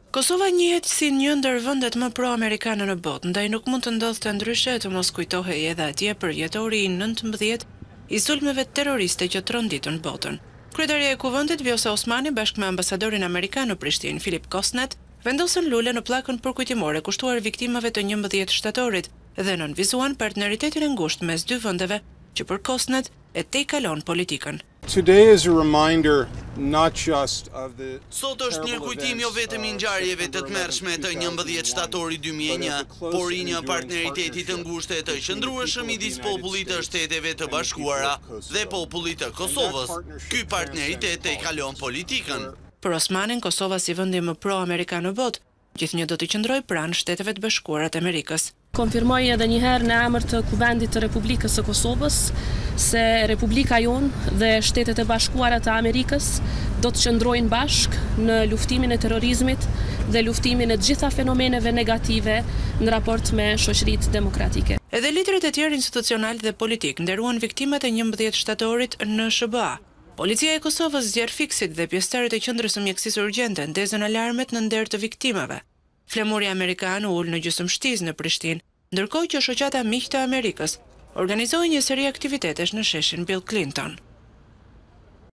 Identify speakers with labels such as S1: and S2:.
S1: Kosova njihet si një ndër vendet më pro-amerikane në botë, ndaj nuk mund të ndodhte ndryshe të mos kujtohej edhe atje përjetori i 19 i sulmeve terroriste që tronditën botën. Kryetaria e Kuvendit Vjosa Osmani bashkë me ambasadorin amerikan në Prishtinë Filip Kosnet vendosën lule në pllakën përkujtimore kushtuar viktimave të 11 shtatorit dhe nënvizuan partneritetin e ngushtë mes dy vendeve që për Kosnet e tejkalon politikën.
S2: Sot është një kujtim jo vetëm i ngjarjeve të tmerrshme të 11 shtatorit 2001, por i një partneriteti të ngushtë të qëndrueshëm midis popullit të Shteteve të Bashkuara dhe popullit të Kosovës. Ky partneritet tejkalon politikën.
S1: Për Osmanin, Kosova si vendi më pro-amerikan në botë, gjithnjë do të qëndrojë pranë Shteteve të Bashkuara të Amerikës.
S3: Konfirmoj edhe një herë në emër të Kuvendit të Republikës së Kosovës se Republika jonë dhe Shtetet e Bashkuara të Amerikës do të qëndrojnë bashkë në luftimin e terrorizmit dhe luftimin e të gjitha fenomeneve negative në raport me shoqëritë demokratike.
S1: Edhe liderët e tjerë institucional dhe politik nderuan viktimat e 11 shtatorit në SBA. Policia e Kosovës zgjer fiksit dhe pjesëtarët e qendrës së mjekësisë urgjente ndezën alarmet në nder të viktimave. Flamuri amerikan u ul në gjysmështisë në Prishtinë, ndërkohë që shoqata miq të Amerikës organizoi një seri aktivitetesh në sheshin Bill Clinton.